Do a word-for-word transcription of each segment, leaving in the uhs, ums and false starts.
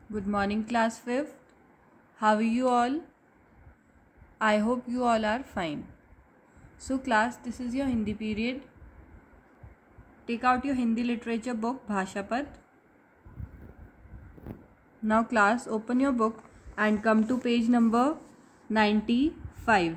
Good morning, class fifth. How are you all? I hope you all are fine. So class, this is your Hindi period. Take out your Hindi literature book, Bhashapat. Now class, open your book and come to page number ninety-five.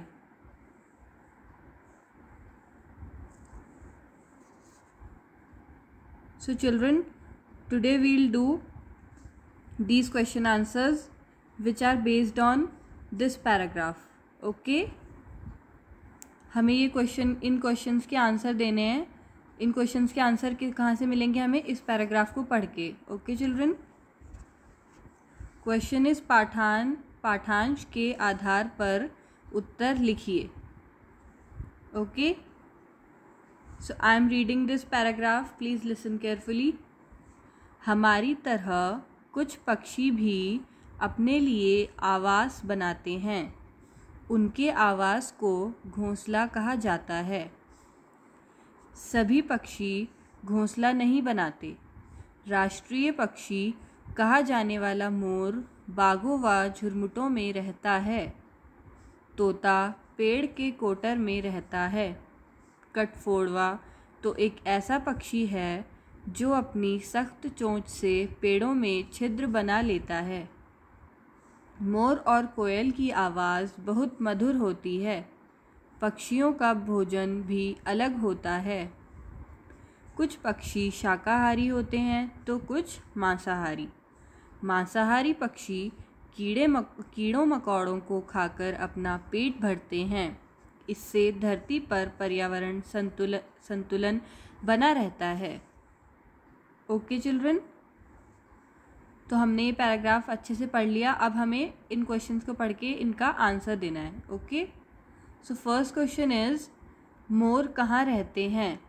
So children, today we will do these question answers which are based on this paragraph. Okay? हमें ये question इन questions के answer देने हैं. इन questions के answer के कहाँ से मिलेंगे हमें? इस पैराग्राफ को पढ़ के. Okay children? क्वेश्चन इज पाठान पाठांश के आधार पर उत्तर लिखिए. Okay, so I am reading this paragraph, please listen carefully. हमारी तरह कुछ पक्षी भी अपने लिए आवास बनाते हैं. उनके आवास को घोंसला कहा जाता है. सभी पक्षी घोंसला नहीं बनाते. राष्ट्रीय पक्षी कहा जाने वाला मोर बागों व झुरमुटों में रहता है. तोता पेड़ के कोटर में रहता है. कटफोड़वा तो एक ऐसा पक्षी है जो अपनी सख्त चोंच से पेड़ों में छिद्र बना लेता है. मोर और कोयल की आवाज़ बहुत मधुर होती है. पक्षियों का भोजन भी अलग होता है. कुछ पक्षी शाकाहारी होते हैं तो कुछ मांसाहारी. मांसाहारी पक्षी कीड़े मक कीड़ों मकोड़ों को खाकर अपना पेट भरते हैं. इससे धरती पर पर्यावरण संतुलन संतुलन बना रहता है. ओके चिल्ड्रन, तो हमने ये पैराग्राफ अच्छे से पढ़ लिया. अब हमें इन क्वेश्चंस को पढ़ के इनका आंसर देना है. Okay, so first question is मोर कहाँ रहते हैं?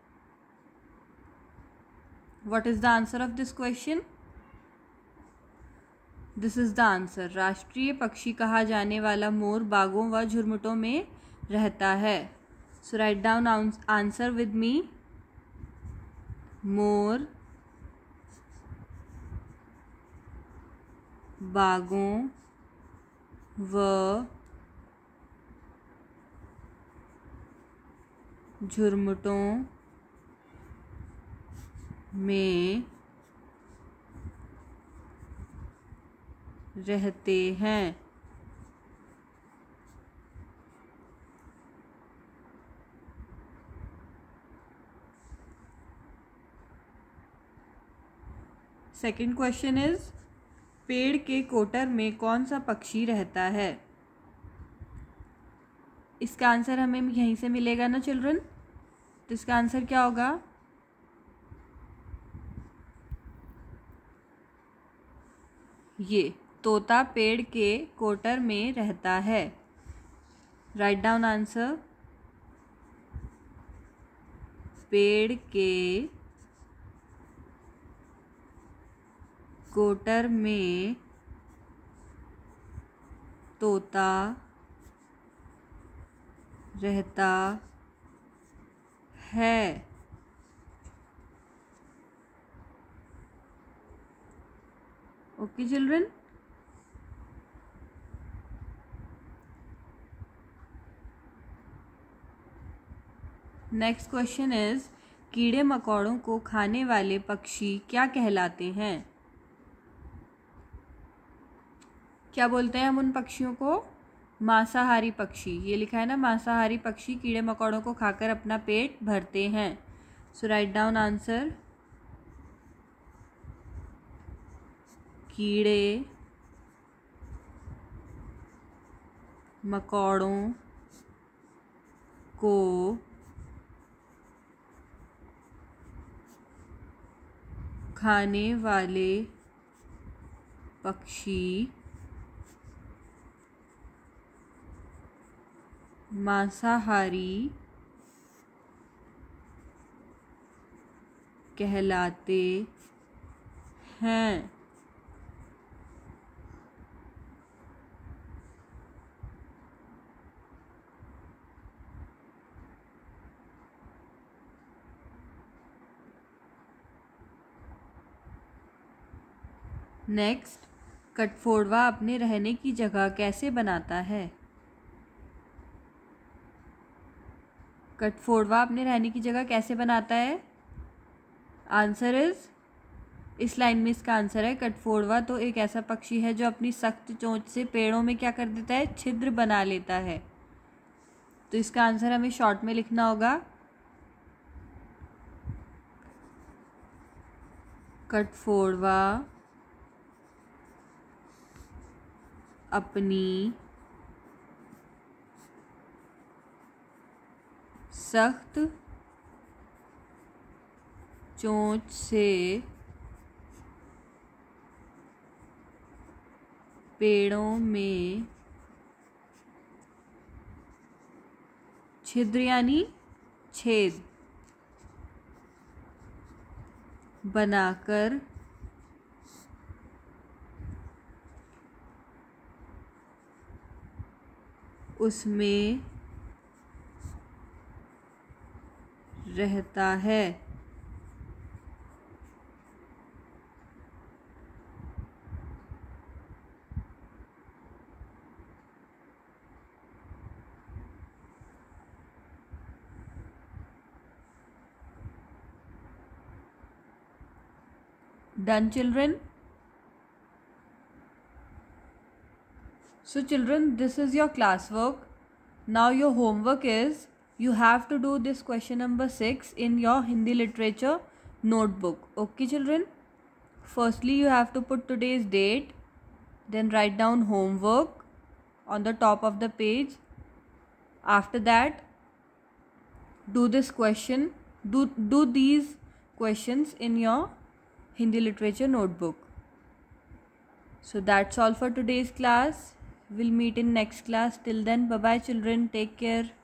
What is the answer of this question? This is the answer. राष्ट्रीय पक्षी कहा जाने वाला मोर बागों व झुरमुटों में रहता है. So write down answer with me. मोर बागों व झुरमुटों में रहते हैं. सेकंड क्वेश्चन इज पेड़ के कोटर में कौन सा पक्षी रहता है? इसका आंसर हमें यहीं से मिलेगा ना चिल्ड्रन. तो इसका आंसर क्या होगा? ये तोता पेड़ के कोटर में रहता है. Write down answer. पेड़ के कोटर में तोता रहता है. Okay children, next question is कीड़े मकोड़ों को खाने वाले पक्षी क्या कहलाते हैं? क्या बोलते हैं हम उन पक्षियों को? मांसाहारी पक्षी. ये लिखा है ना, मांसाहारी पक्षी कीड़े मकोड़ों को खाकर अपना पेट भरते हैं. So write down answer. कीड़े मकोड़ों को खाने वाले पक्षी मांसाहारी कहलाते हैं. नेक्स्ट, कठफोड़वा अपने रहने की जगह कैसे बनाता है? कठफोड़वा अपने रहने की जगह कैसे बनाता है? आंसर इज, इस लाइन में इसका आंसर है कठफोड़वा तो एक ऐसा पक्षी है जो अपनी सख्त चोंच से पेड़ों में क्या कर देता है? छिद्र बना लेता है। तो इसका आंसर हमें शॉर्ट में लिखना होगा, कठफोड़वा अपनी सख्त चोंच से पेड़ों में छिद्र यानी छेद बनाकर उसमें रहता है। Done, children? So children, this is your classwork. Now your homework is, you have to do this question number six in your Hindi literature notebook. Okay children? Firstly, you have to put today's date, then write down homework on the top of the page. After that, do this question, do, do these questions in your Hindi literature notebook. So that's all for today's class. We'll meet in next class. Till then, bye bye children. Take care.